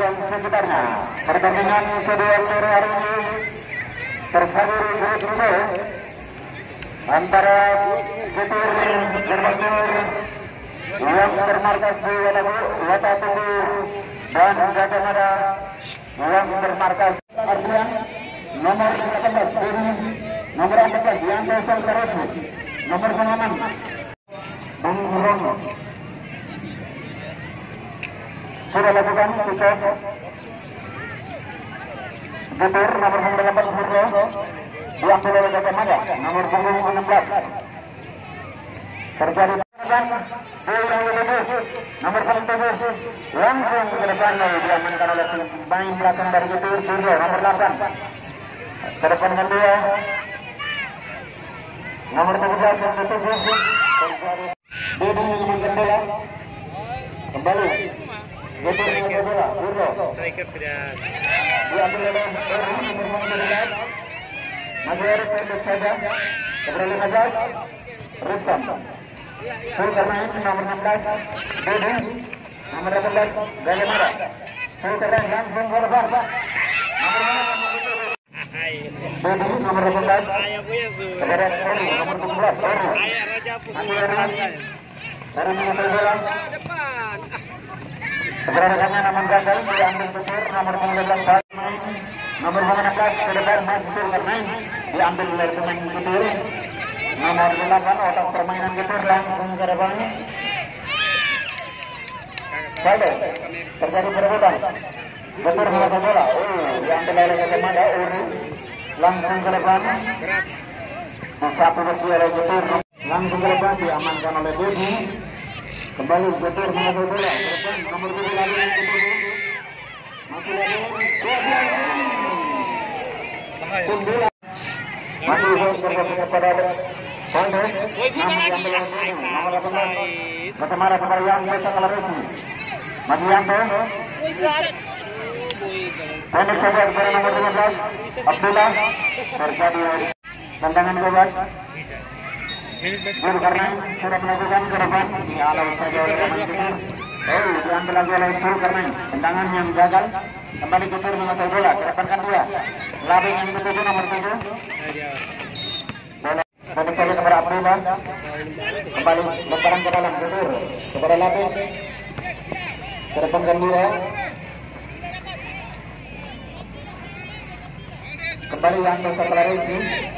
dan sekitarnya. Pertandingan kedua sore hari ini tersalir grup C antara Getir Gerbangdur yang bermarkas di Watatumbu dan Gajah Mada yang bermarkas Ardian. Nomor 18 Budi, nomor 14 Yanto Salsarosi, nomor 6 Bung Rono. Sudah lakukan kick off. Getir nomor 8 Suryo diambil oleh Gajah Mada, nomor 16. Terjadi yang lebih nomor 7 langsung ke depan diamankan oleh pemain belakang dari Getir Suryo nomor 8. Ke depan dengan dia nomor 17 yang tertuju terjadi Budi mengamankan bola kembali Getir mengamankan bola Suryo striker tidak diambil oleh Eri nomor 15 masih Eri pendek saja kepada 15 Rustam Sulkarnain nomor 16 Budi nomor 18 Gajah Mada Sulkarnain langsung ke depan nomor 6 Budi nomor 18 kepada Eri nomor 17 masih Eri mengasal bola kepada rekannya namun gagal diambil Getir nomor 15 main nomor 16 ke depan masih Sulkarnain diambil oleh pemain Getir nomor 8 otak permainan Getir langsung ke depan Valdes terjadi perebutan Getir mengasal bola diambil oleh Gajah Mada Uri langsung ke depan disapu bersih oleh Getir langsung ke depan diamankan oleh Budi kembali Getir mengasal bola ke depan nomor 7 lagi yang ketujuh masih lagi masih kepada Valdes namun diambil oleh Budi nomor 18 Gajah Mada kepada Yanto Salsarosi masih Yanto pendek saja kepada nomor 15 Abdullah terjadi tendangan bebas Sulkarnain sudah melakukan ke depan dihalau saja oleh pemain Getir diambil lagi oleh Sulkarnain tendangan yang gagal kembali Getir mengasal bola ke depan kan dia labing yang ketujuh nomor 7 bola pendek saja kepada Abdullah kembali lemparan ke dalam Getir kepada labing ke depan kan dia kembali Yanto Salsarosi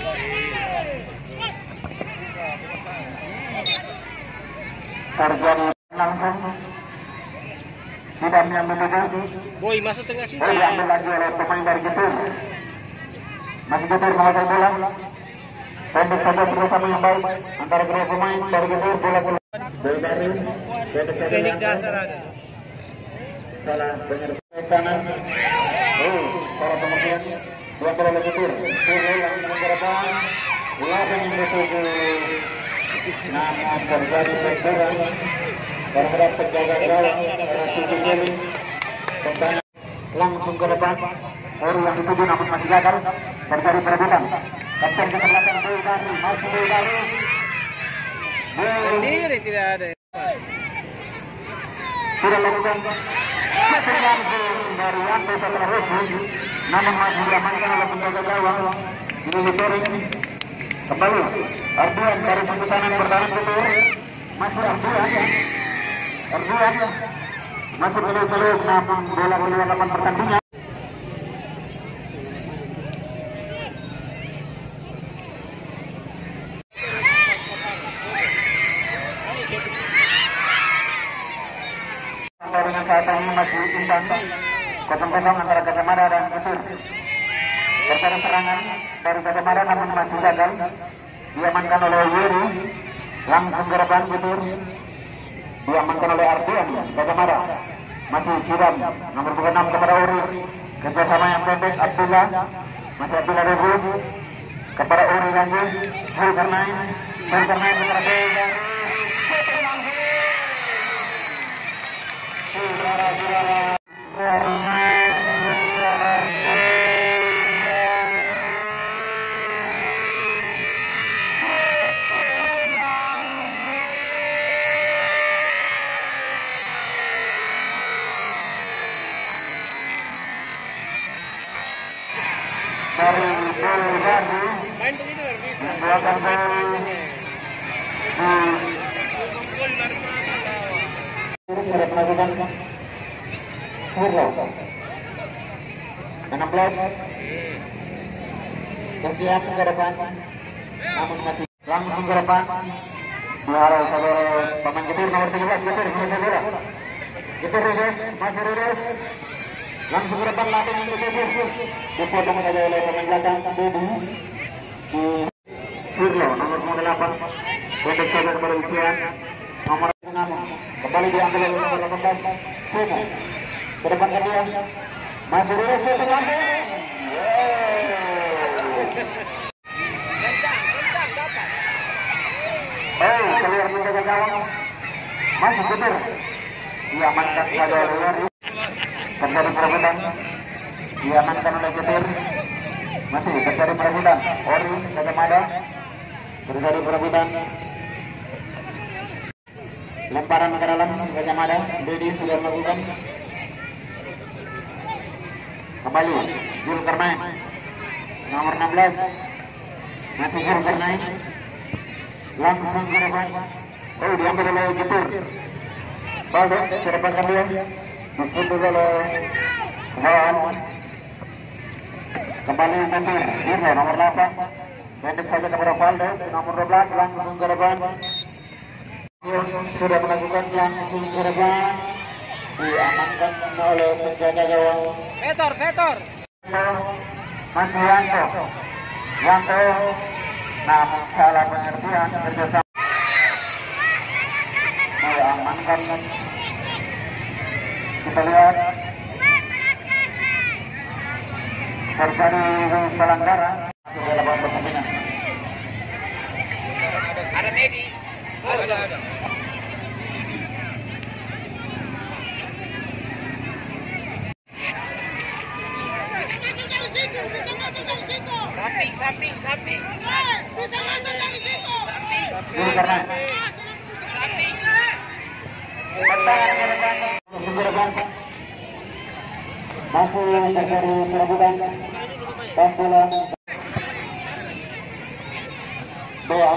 terjadi langsung tidak mengambil Boy masuk tengah sudah diambil lagi oleh pemain dari Getir masih Getir mengasal bola pendek saja kerjasama yang baik antara kedua pemain dari Getir bola dari pendek saja teknik dasar ada salah dengar kanan para pengertian diambil oleh Getir langsung ke depan labing yang ketujuh namun terjadi benturan terhadap penjaga gawang Rasuki Jeli tendangan langsung ke depan Ori yang dituju namun masih gagal terjadi perebutan kapten kesebelasan Bulgari masih Bulgari sendiri tidak ada sudah lakukan setting langsung dari Yanto Salsarosi namun masih diamankan oleh penjaga gawang Militering kembali Ardian dari sisi kanan bertahan Getir masih Ardian masih belum namun bola melakukan pertandingan dengan saat ini masih imbang 0-0 antara Gajah Mada dan Getir terjadi serangan dari Gajah Mada namun masih gagal diamankan oleh Yuri langsung ke depan Getir diamankan oleh Ardian Gajah Mada masih Kiram nomor 26 kepada Uri kerjasama yang pendek Abdullah masih Abdullah dulu kepada Uri lagi Sulkarnain kepada Bulgari saudara-saudara dari Bulgari Main begitu nggak bisa. membuatkan gol di sudah melakukan Hurlo 16 kesiap ke depan, namun masih langsung ke depan dihalau saudara pemain Getir nomor 13 Getir masih bola Getir Rides masih Rides langsung ke depan latih yang Getir dipotong saja oleh pemain belakang Dedi di Hurlo nomor 8 pendek saja kepada Isian nomor 6 kembali diambil oleh nomor 18 Semu ke depan ke dia masih Rides untuk langsung keluar menjaga gawang masih Getir diamankan saja oleh Wari terjadi perebutan diamankan oleh Getir masih terjadi perebutan Ori Gajah Mada terjadi perebutan lemparan ke dalam Gajah Mada Dedi sudah melakukan kembali Zulkarnain nomor 16 masih Zulkarnain langsung ke depan diambil oleh Getir Baldes ke depan dia disundur oleh Kawan kembali Getir Hurlo nomor 8 pendek saja kepada Baldes nomor 12 langsung ke depan sudah melakukan langsung ke depan diamankan oleh penjaga gawang Vetor. masih Yanto namun salah pengertian kerjasama diamankan kita lihat terjadi pelanggaran masuk ke dalam pertandingan Ada medis. Ada. Samping. Bisa masuk dari situ. Zulkarnain Samping. tendangan ke depan langsung ke depan masih terjadi perebutan dan bola Doang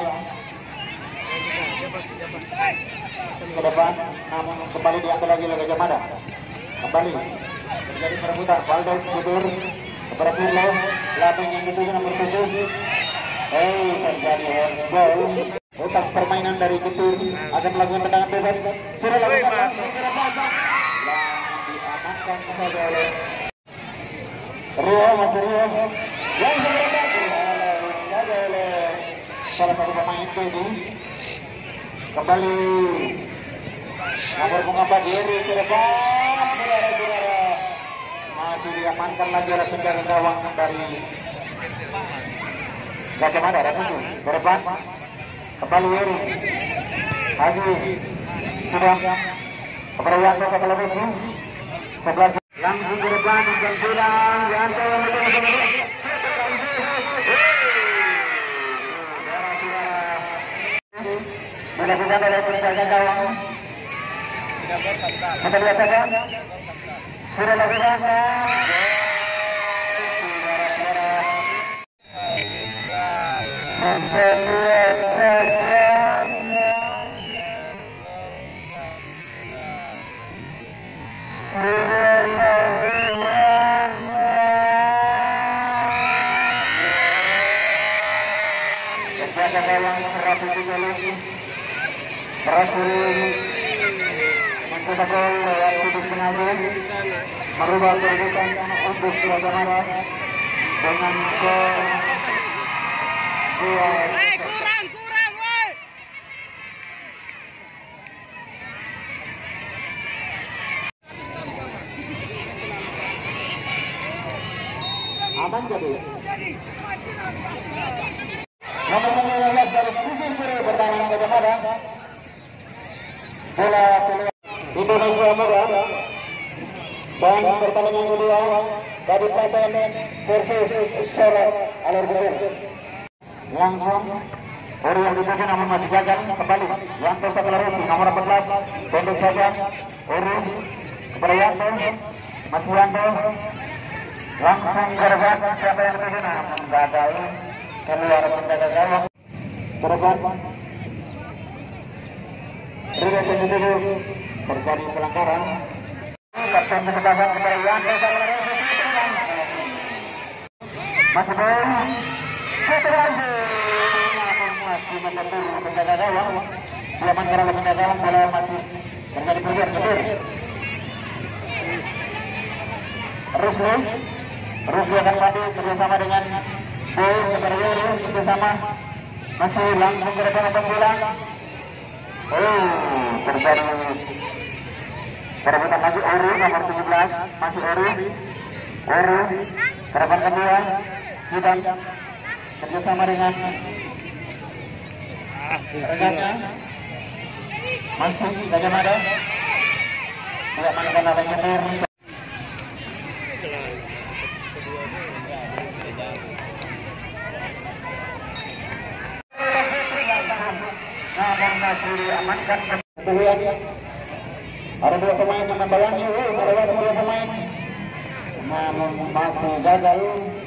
ke depan namun kembali diambil lagi oleh Gajah Mada kembali terjadi perebutan Valdes Getir kepada Hurlo latih yang dituju nomor 7 terjadi handball otak permainan dari Getir akan melakukan tendangan bebas sudah lakukan langsung ke depan diamankan saja oleh Rio masih Rio langsung ke depan saja oleh salah satu pemain Dedi kembali nomor 14 Yeri ke depan saudara-saudara masih diamankan lagi oleh penjaga gawang dari Gajah Mada ke depan kembali Yeri lagi sudah kepada Yanto satu lebih sebelah langsung ke depan dan pulang Yanto dilakukan oleh penjaga gawang kita lihat saja sudah lakukan penjaga gawang rapi juga lagi berhasil mencetak gol lewat sudut penalti merubah kedudukan untuk Gajah Mada dengan skor 2. Kurang, woi. Aman jadi. Nomor 15 dari sisi kiri pertahanan Gajah Mada. Bola Indonesia Muda. Dan pertandingan kedua dari Klaten versus Sorot Alor Guru. Langsung Ori yang dituju namun masih gagal kembali Yanto Saklaresi nomor 14 pendek saja Ori kepada Yanto masih Yanto langsung korban siapa yang terkena gagal keluar penjaga gawang korban Rio sendiri terjadi pelanggaran kapten kesebelasan kembali masih belum situasi masih mengatur penjaga gawang diamankan oleh penjaga gawang bola masih terjadi peluang ketir Rusli akan maju kerjasama dengan Boy kepada Yuri kerjasama masih langsung ke depan silang terjadi perebutan lagi Ori nomor 17 masih Ori ke depan kedua Hidan kerjasama dengan rekannya masih Gajah Mada tidak mengenal oleh ketir diamankan ada dua pemain yang membalangi melewati dua pemain namun masih gagal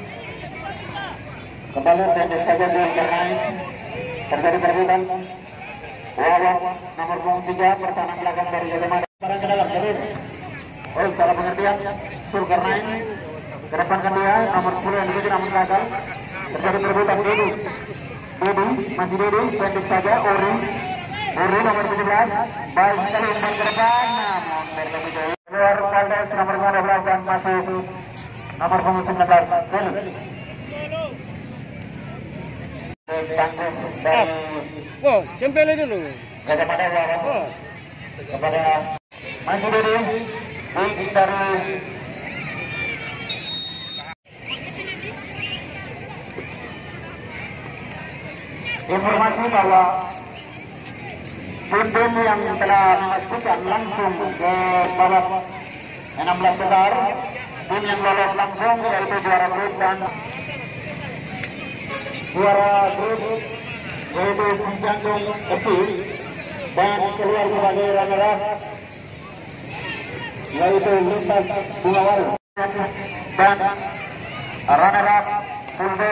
kembali pendek saja di bermain terjadi perebutan Wawa nomor 23 pertahanan belakang dari Jatimada barang ke dalam jalur salah pengertian Sulkarnain ke depan kan dia nomor 10 yang dituju namun gagal terjadi perebutan Dodi masih Dodi pendek saja Ori nomor 17 baik sekali umpan ke depan namun bertemu jauh keluar Valdes nomor 15 dan masih nomor 19 Felix tanggung dari jempelnya dulu Gajah Mada kepada masih Dodi dari informasi bahwa tim yang telah memastikan langsung ke babak 16 besar tim yang lolos langsung yaitu juara grup dan juara grup yaitu Cijantung FC dan keluar sebagai runner-up yaitu Lintas Bungawaru dan runner-up Fulbe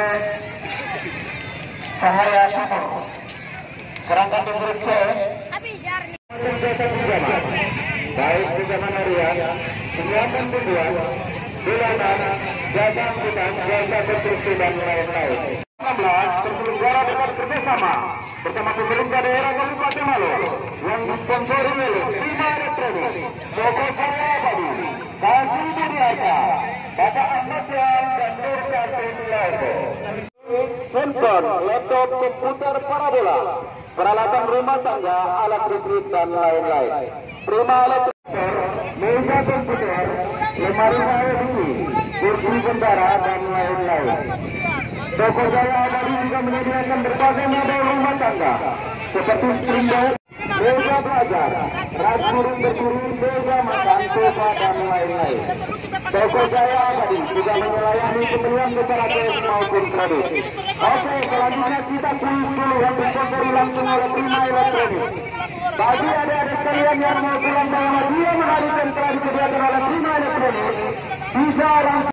Cahaya Timur. Serangkan tim grup C baik pinjaman harian, pinjaman tujuan, bulanan, jasa angkutan, jasa konstruksi dan lain-lain. 16 terselenggara dengan kerjasama bersama pemerintah daerah Kabupaten Maluku yang disponsori oleh Prima Elektronik, Toko Jaya Abadi, Kasih Budiaka, Bapak Ahmad Yan dan Nur Kartun Lazo. Handphone, laptop, komputer, parabola, peralatan rumah tangga, alat listrik dan lain-lain. Prima Elektronik, meja komputer, lemari HDD, kursi kendara dan lain-lain. Toko Jaya Abadi juga menyediakan berbagai model rumah tangga seperti spring bed, meja belajar, rak piring berduri, meja makan, sofa dan lain-lain. Toko Jaya Abadi juga melayani pembelian secara cash maupun kredit. Oke, selanjutnya kita kuis dulu yang disponsori langsung oleh Prima Elektronik. Bagi adik-adik sekalian yang mau pulang bawa hadiah menarik yang telah disediakan oleh Prima Elektronik, bisa langsung.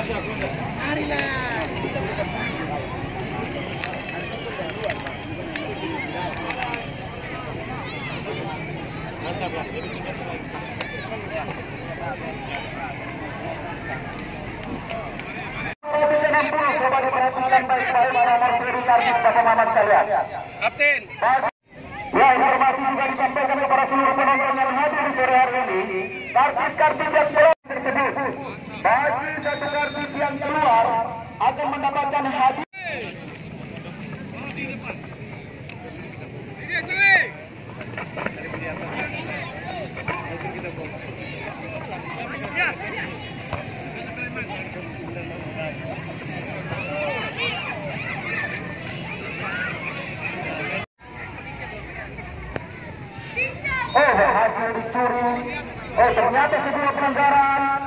Coba diperhatikan baik-baik nomor seri karcis bapak-bapak sekalian. Kapten. Ya, informasi juga disampaikan kepada seluruh penonton yang hadir di sore hari ini. Karcis-karcis yang telah tersebut, bagi satu karcis yang keluar akan mendapatkan hadiah. Hasil dicuri. Ternyata sebuah pelanggaran.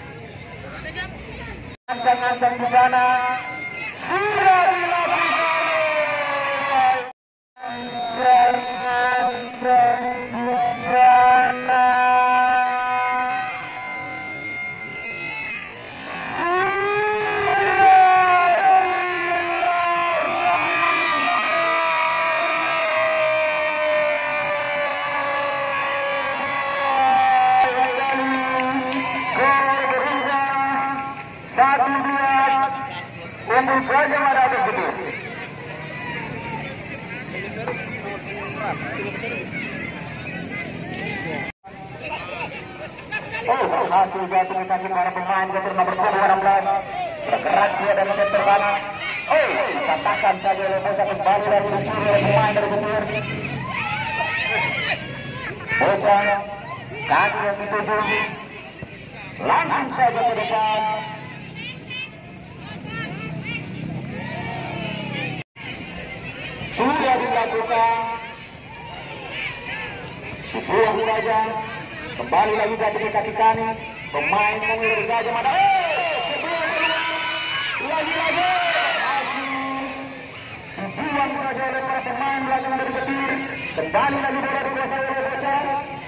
Ancang-ancang di sana sudah dilakukan. Di sana 1-2 unggul Gajah Mada atas Getir. Berhasil jatuh di kaki para pemain Getir nomor 16. Bergerak dia dari sektor kanan. Dikatakan saja oleh bocah kembali dari dicuri oleh pemain dari Getir. Bocah kaki yang dituju langsung saja ke depan. Sudah dilakukan, dibuang saja, kembali lagi jatuh ke kaki kanan, pemain mengilir Gajah Mada. Sebelum lagi-lagi masih dibuang saja oleh para pemain belakang dari Getir. Kembali lagi bola dikuasai oleh bocah.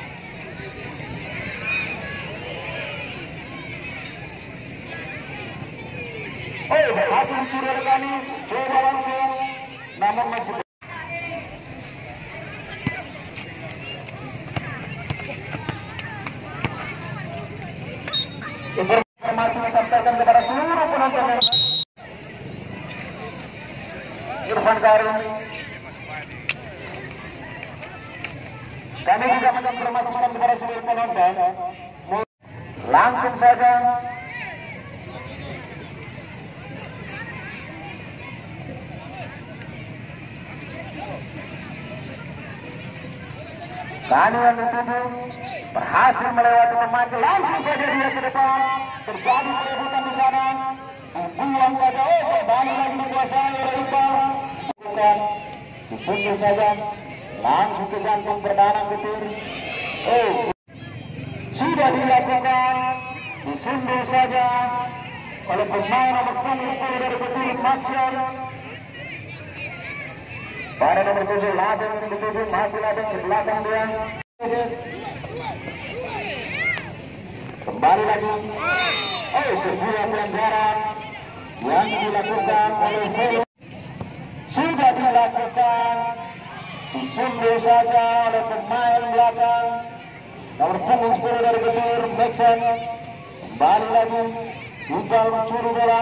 Berhasil dicuri oleh kami, coba langsung, namun masih informasi disampaikan kepada seluruh penonton. Irfan Karim, kami juga menginformasikan kepada seluruh penonton, langsung saja Kani yang dituju berhasil melewati pemain, langsung saja dia ke depan, terjadi keributan di sana, dibuang saja, kembali lagi dikuasai oleh Iqbal, bukan, disundur saja, langsung ke jantung pertahanan Getir. Sudah dilakukan, disundur saja oleh pemain nomor 10 dari Getir, Maxwell. Pada nomor 7 Ladeng yang dituju, masih Ladeng di belakang dia. Kembali lagi. Sebuah pelanggaran yang dilakukan oleh Velo. Sudah dilakukan, disundur saja oleh pemain belakang nomor 10 dari Getir, Maxen. Kembali lagi, Iqbal mencuri bola.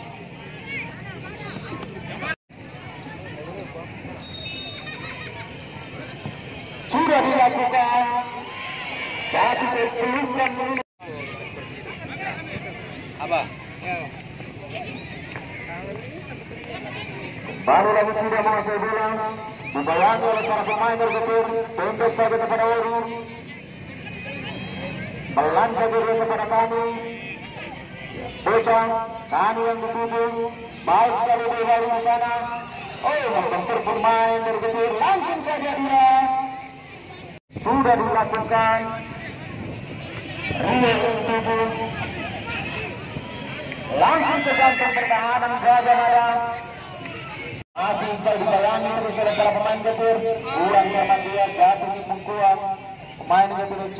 Sudah dilakukan, jatuh ke pelukan apa? baru lagi tidak menguasai bola, dibayangi oleh para pemain dari Getir, pendek saja kepada Ori, melancar dia kepada Kani, bocah, Kani yang dituju, baik sekali dari di sana. Membentur pemain dari Getir, langsung saja dia. Sudah dilakukan, Rio dituju, langsung ke jantung pertahanan Gajah Mada. Masih Iqbal dibayangi terus oleh para pemain Getir, kurang cermat dia, jatuh di pungkuan pemain Getir FC.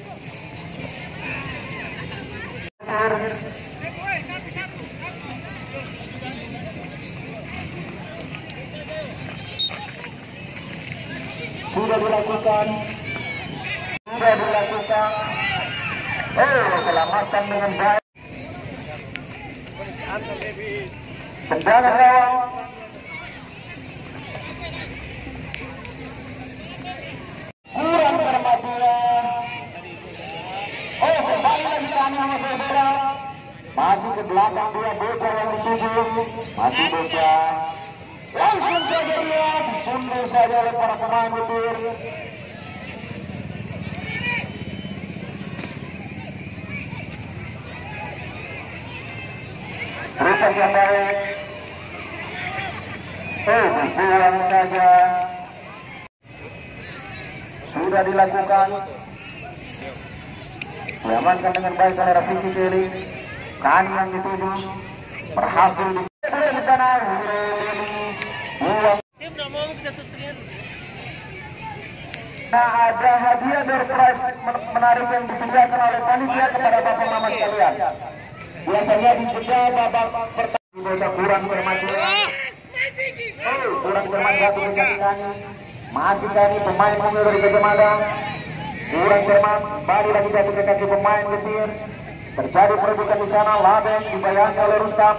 Sudah dilakukan, selamatkan dengan baik. Tendangan gawang, kurang perhatian. Kembali lagi Kani sama saudara, masih ke belakang dia, bocah yang dituju, masih bocah. Langsung saja dia disundur saja oleh para pemain Getir. Beritas yang baik. Dibuang saja. Sudah dilakukan. Diamankan dengan baik oleh Rafiki Kelly. Kani yang dituju berhasil di sana. Ada hadiah door prize menarik yang disediakan oleh panitia kepada bapak mama sekalian. Biasanya di jeda babak pertama bocah kurang cermat jatuh ke kaki Kani. Masih Kani pemain dari Gajah Mada, kurang cermat, kembali lagi jatuh ke kaki pemain Getir. Terjadi perebutan di sana, Labeng dibayangkan oleh Rustam.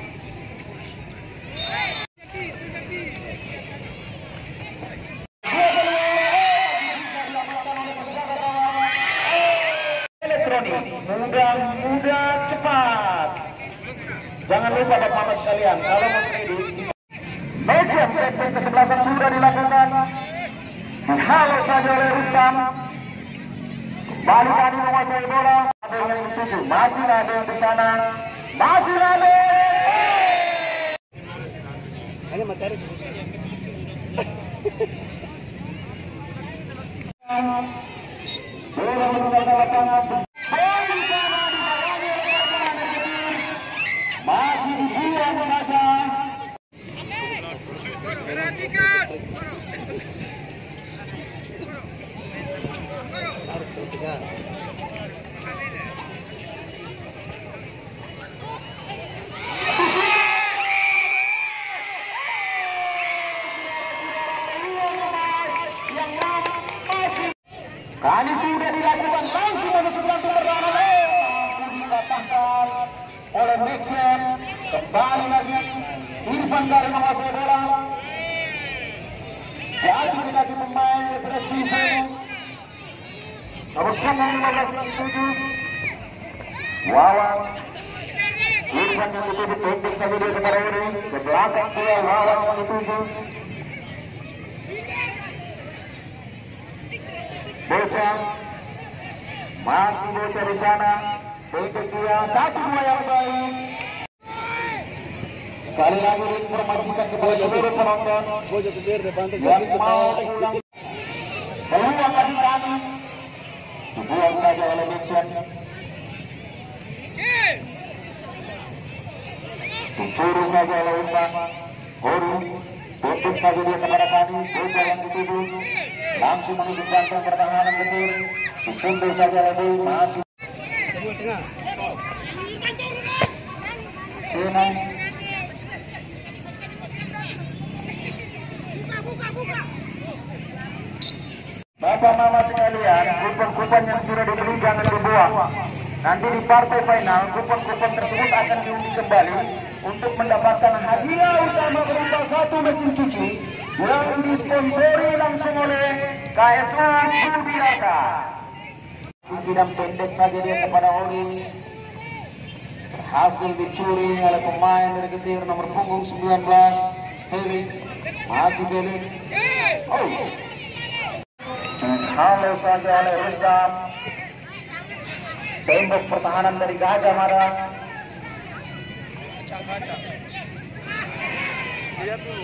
Elektronik, mudah cepat. Jangan lupa Bapak sekalian, kalau mau trade bisa. Media statement kesebelasan sudah dilakukan. Dihalau saja oleh Rustam. Kembali tadi menguasai bola. Ada yang dituju, masih ada di sana. Masih ada. Hanya materi sebesar. Bola meninggalkan lapangan. Masih dibuang saja. Perhatikan. Kali sudah dilakukan langsung masuk langsung pertahanan. Dikatakan oleh Nixon. Kembali lagi Irfan dari menguasai bola. Jatuh di kaki pemain FFC nomor 15 Wawan. Irfan yang dituju pendek saja dia kepada ini. Ke belakang dia Wawan yang dituju. Bocah masih bocah di sana. Pendek dia 1-2 yang baik. Sekali lagi diinformasikan kepada seluruh penonton yang mau pulang peluang bagi kami dibuang saja oleh Nixon. Dicuri saja oleh Irfan. Guru tutup saja dia kepada kami. Bocah yang dituju langsung menuju kantong pertahanan betul. Disundur saja oleh Dewi. Masih Senang. Bapak mama sekalian, kupon-kupon yang sudah dibeli jangan dibuang. Nanti di partai final, kupon-kupon tersebut akan diundi kembali untuk mendapatkan hadiah utama berupa 1 mesin cuci yang disponsori langsung oleh KSU Budiarta. Sidang pendek saja dia kepada Oli. Berhasil dicuri oleh pemain dari Getir nomor punggung 19 Felix. Masih Felix. Oh. Halo saja oleh Rustam. Tembok pertahanan dari Gajah Mada. Lihat dulu.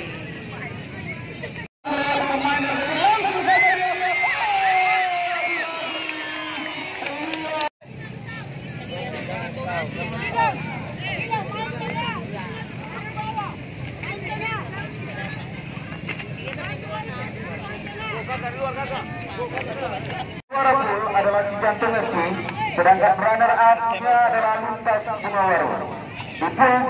Juara pool adalah Cijantung FC, sedangkan runner up-nya adalah Lintas Bungawaru. Di pool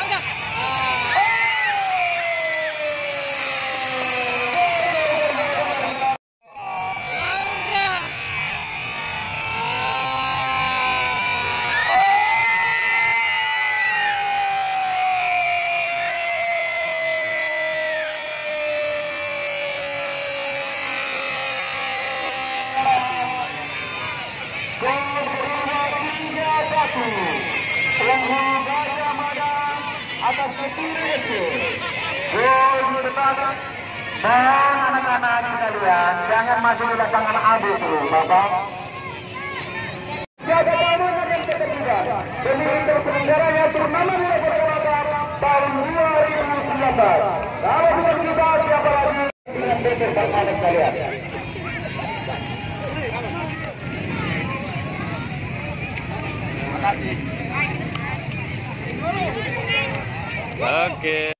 Penghulu Gajah Mada atas Getir FC. Gol di depan. Dan anak-anak sekalian, jangan masuk di lapangan abu dulu, Bapak. Jaga keamanan dan ketertiban demi terselenggaranya turnamen bola bola tahun 2019. Kalau bukan kita, siapa lagi dengan besok anak sekalian? Oke.